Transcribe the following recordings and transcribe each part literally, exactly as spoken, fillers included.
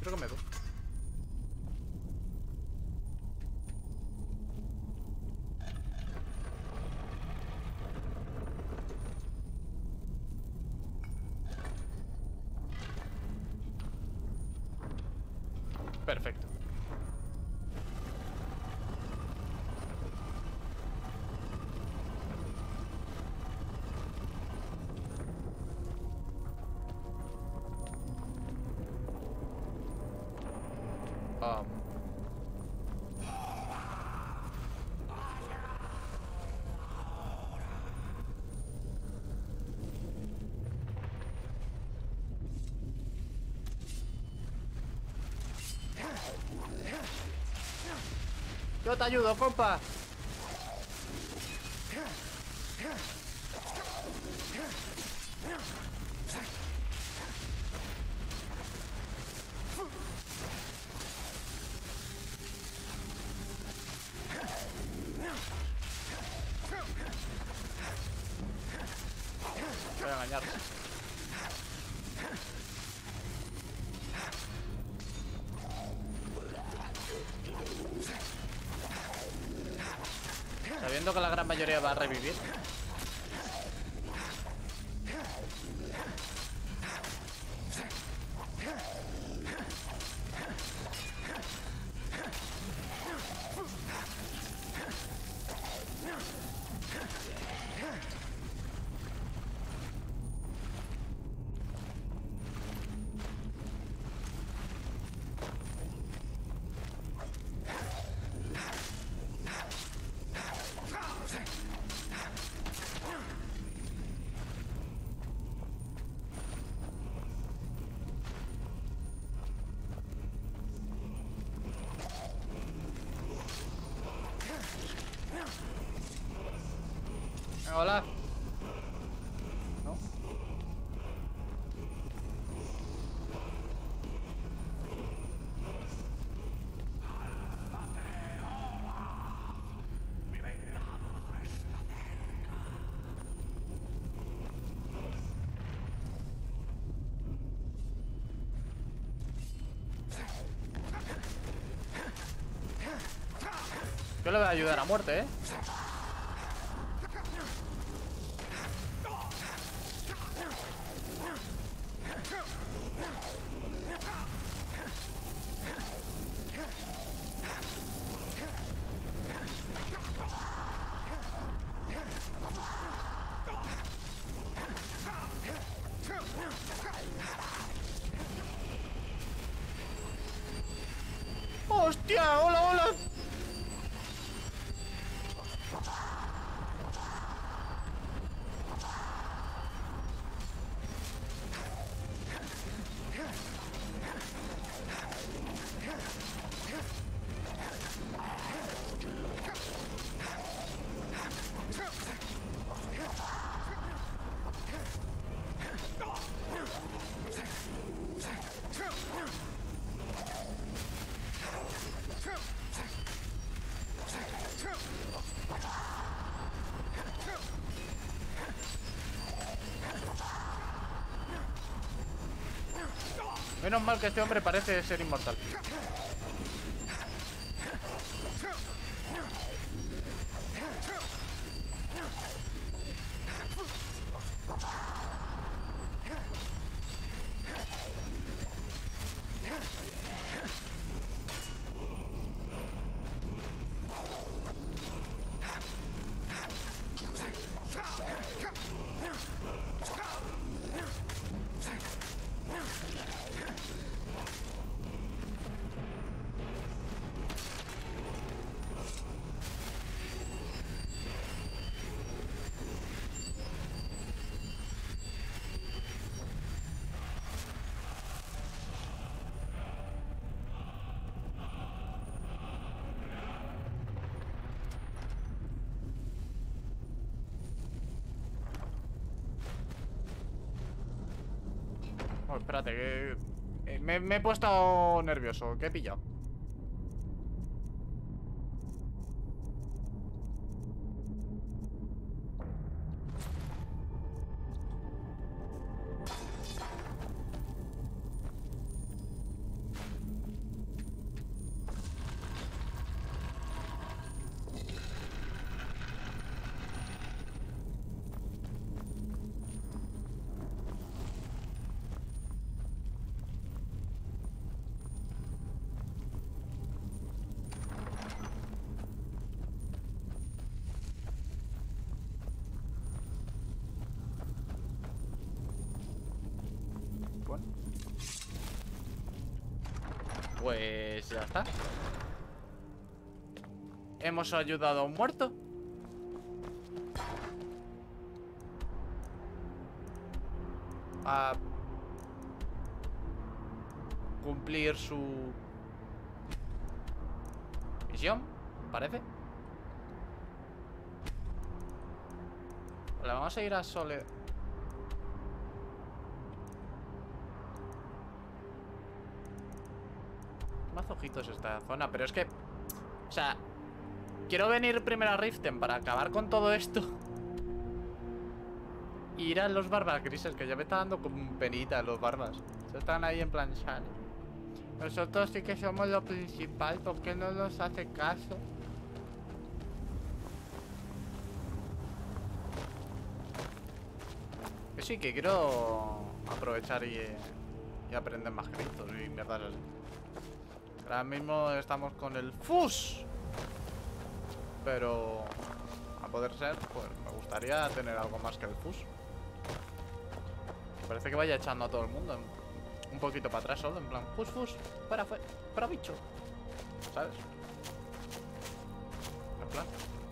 Creo que me doy. Perfecto. Um. Yo te ayudo, compa. Voy a engañar. Sabiendo que la gran mayoría va a revivir. Hola. ¿No? Yo le voy a ayudar a muerte, ¿eh? ¡Hostia! ¡Hola, hola! Menos mal que este hombre parece ser inmortal. Oh, espérate, que... eh, me, me he puesto nervioso. ¿Qué he pillado? Pues ya está. Hemos ayudado a un muerto. A cumplir su misión, parece. Vale, vamos a ir a Sole. Más ojitos esta zona, pero es que, o sea, quiero venir primero a Riften para acabar con todo esto. Y ir a los barbas grises, que ya me está dando con penita los barbas. Se están ahí en plan, sale. Nosotros sí que somos lo principal, ¿por qué no nos hace caso? Que sí, que quiero aprovechar y, y aprender más gritos y mierdas así. Ahora mismo estamos con el Fus. Pero a poder ser, pues me gustaría tener algo más que el Fus. Parece que vaya echando a todo el mundo un poquito para atrás solo, en plan, Fus, Fus, fuera, fuera, fuera bicho, ¿sabes? En plan.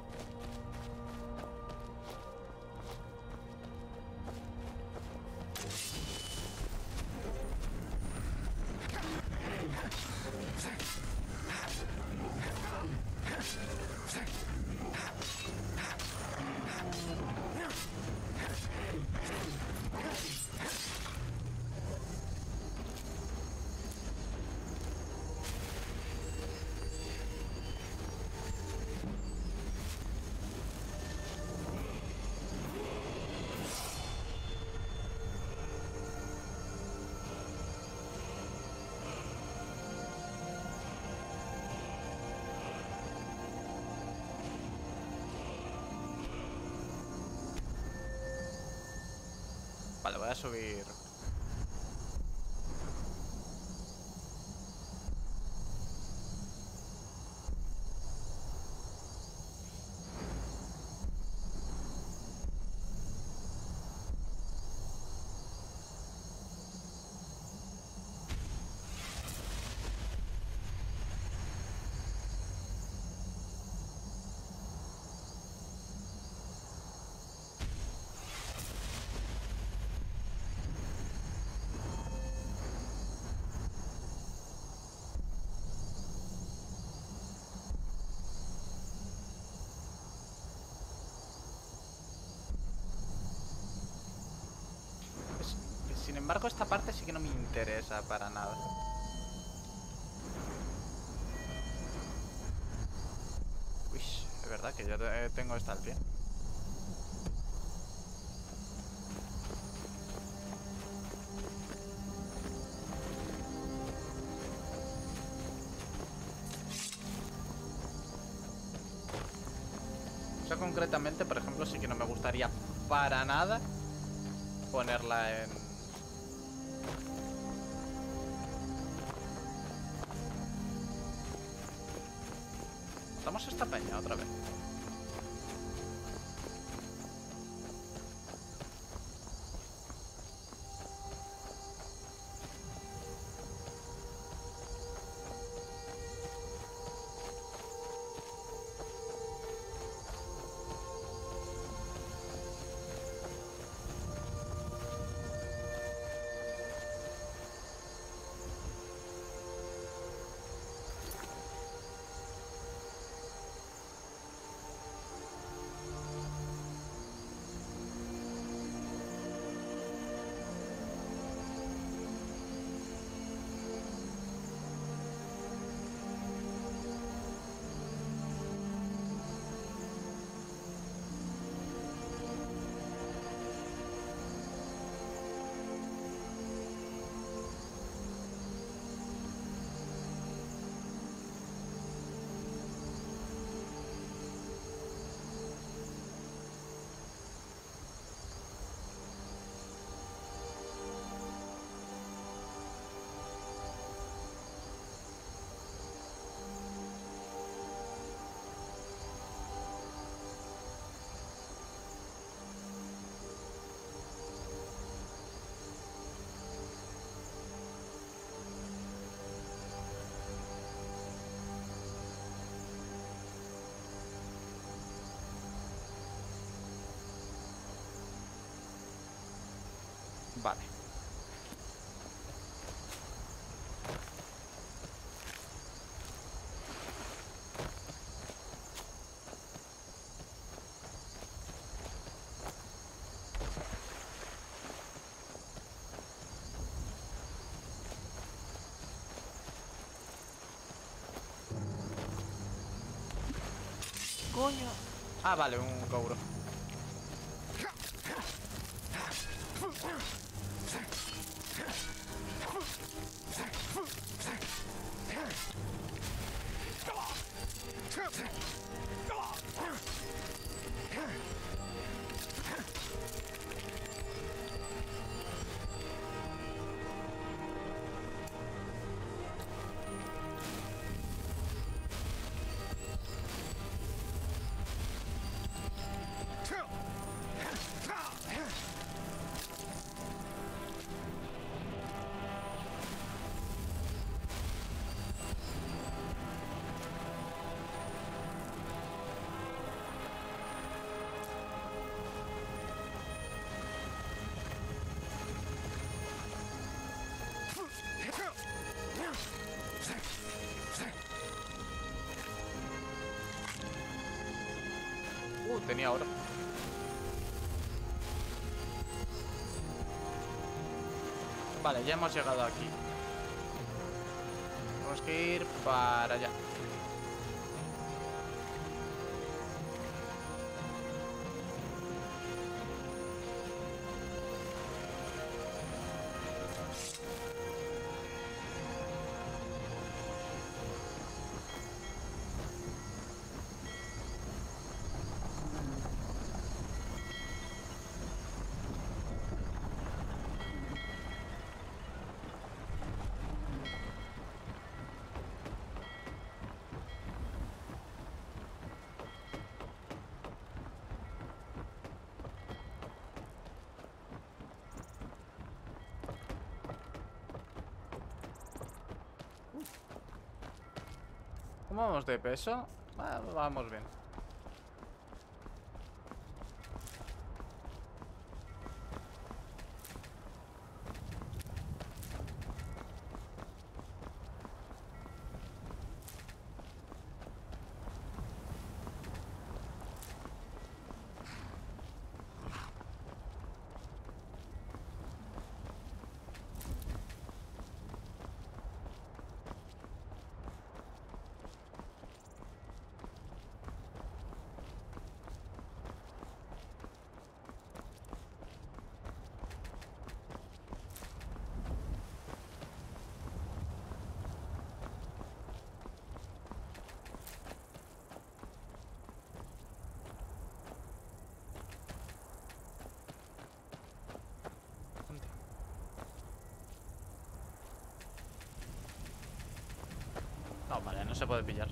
Vale, voy a subir. Sin embargo, esta parte sí que no me interesa para nada. Uy, es verdad que ya tengo esta al pie. O sea, concretamente, por ejemplo, sí que no me gustaría para nada ponerla en... Estamos esta peña otra vez. Vale. Coño. Ah, vale, un cobro. Uh, tenía oro. Vale, ya hemos llegado aquí. Tenemos que ir para allá. ¿Cómo vamos de peso? Ah, vamos bien. No, vale, no se puede pillar.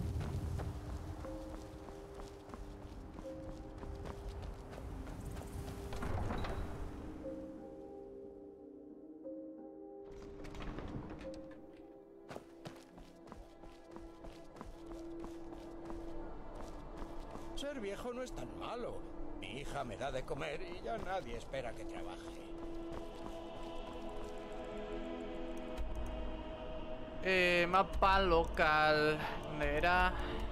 Ser viejo no es tan malo. Mi hija me da de comer y ya nadie espera que trabaje. Eh, mapa local. ¿Dónde era?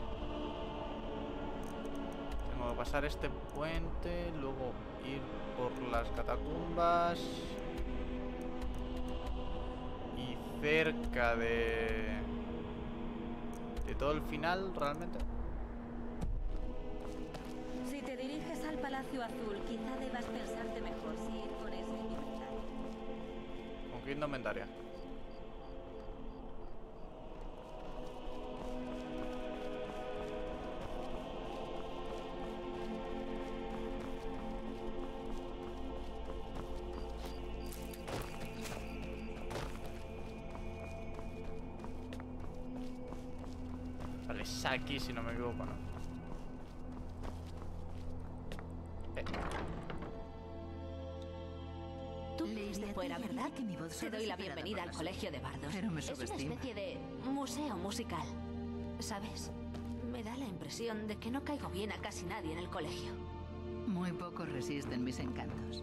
Tengo que pasar este puente, luego ir por las catacumbas. Y cerca de... de todo el final, realmente. Si te diriges al Palacio Azul, quizá debas pensarte mejor si ir con ese indumentaria. ¿Con qué indumentaria? Vale, es aquí si no me equivoco, ¿no? Eh. Tú leíste fuera, ¿verdad? Que mi voz te doy la bienvenida al colegio de bardos. Pero me es una subestima. especie de museo musical. ¿Sabes? Me da la impresión de que no caigo bien a casi nadie en el colegio. Muy pocos resisten mis encantos. Y muy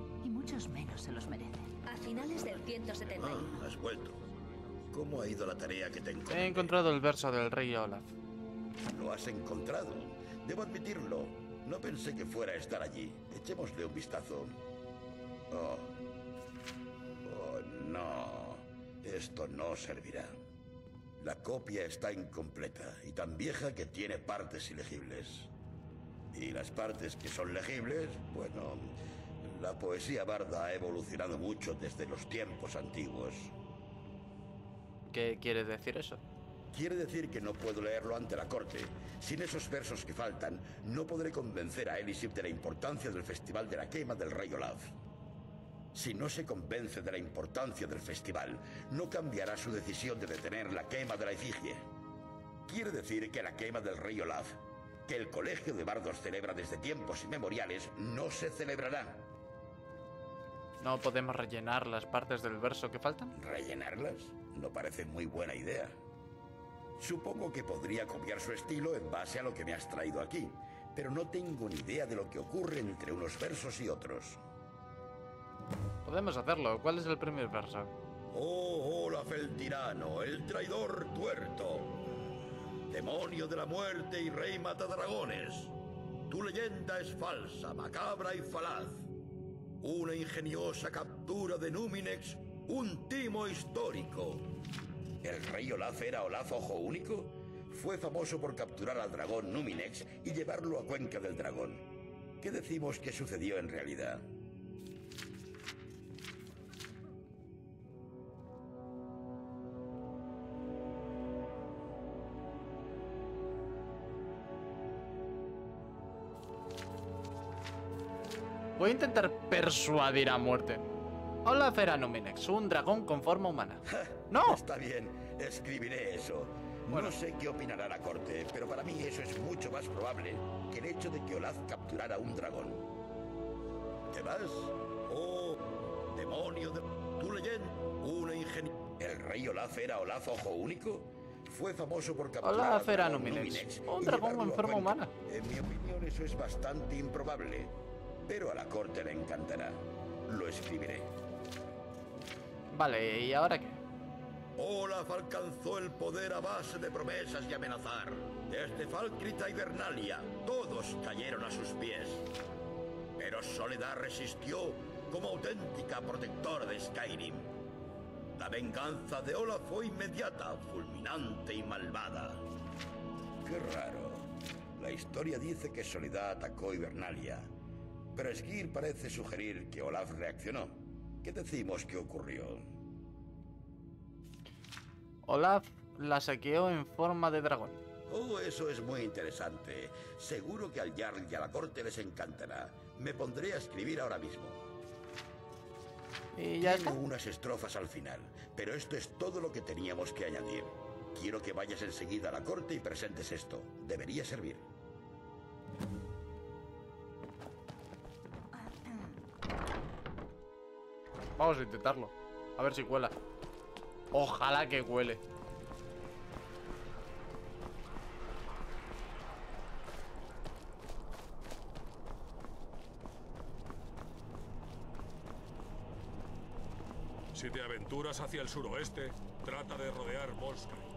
muchos menos se los merecen. A finales del ciento setenta y uno. Ah, has vuelto. ¿Cómo ha ido la tarea que te He encomendé? encontrado el verso del rey Olaf. Lo has encontrado. Debo admitirlo. No pensé que fuera a estar allí. Echémosle un vistazo. Oh. Oh, no. Esto no servirá. La copia está incompleta y tan vieja que tiene partes ilegibles. Y las partes que son legibles, bueno, la poesía barda ha evolucionado mucho desde los tiempos antiguos. ¿Qué quiere decir eso? Quiere decir que no puedo leerlo ante la corte. Sin esos versos que faltan, no podré convencer a Elisif de la importancia del festival de la quema del rey Olaf. Si no se convence de la importancia del festival, no cambiará su decisión de detener la quema de la efigie. Quiere decir que la quema del rey Olaf, que el colegio de bardos celebra desde tiempos inmemoriales, no se celebrará. ¿No podemos rellenar las partes del verso que faltan? ¿Rellenarlas? No parece muy buena idea. Supongo que podría copiar su estilo en base a lo que me has traído aquí, pero no tengo ni idea de lo que ocurre entre unos versos y otros. Podemos hacerlo. ¿Cuál es el primer verso? Oh, Olaf el tirano, el traidor tuerto, demonio de la muerte y rey matadragones. Tu leyenda es falsa, macabra y falaz. Una ingeniosa captura de Núminex, un timo histórico. ¿El rey Olaf era Olaf Ojo Único? Fue famoso por capturar al dragón Núminex y llevarlo a Cuenca del Dragón. ¿Qué decimos que sucedió en realidad? Voy a intentar persuadir a muerte. Olaf era Núminex, un dragón con forma humana. ¡No! Está bien, escribiré eso. Bueno. No sé qué opinará la corte, pero para mí eso es mucho más probable que el hecho de que Olaf capturara un dragón. ¿Te vas? Oh, demonio de tu leyenda, una ingeniosa. ¿El rey Olaf era Olaf Ojo Único? Fue famoso por capturar Olaf al era dragón Núminex, un y dragón llevarlo en a forma Cuenca. humana. En mi opinión eso es bastante improbable, pero a la corte le encantará. Lo escribiré. Vale, ¿y ahora qué? Olaf alcanzó el poder a base de promesas y amenazar. Desde Falkrita y Vernalia, todos cayeron a sus pies. Pero Soledad resistió como auténtica protectora de Skyrim. La venganza de Olaf fue inmediata, fulminante y malvada. Qué raro. La historia dice que Soledad atacó Hibernalia, pero Skir parece sugerir que Olaf reaccionó. ¿Qué decimos que ocurrió? Olaf la saqueó en forma de dragón. Oh, eso es muy interesante. Seguro que al Jarl y a la corte les encantará. Me pondré a escribir ahora mismo. Y ya Tiene está. unas estrofas al final, pero esto es todo lo que teníamos que añadir. Quiero que vayas enseguida a la corte y presentes esto. Debería servir. Vamos a intentarlo. A ver si cuela. Ojalá que cuele. Si te aventuras hacia el suroeste, trata de rodear Volskine.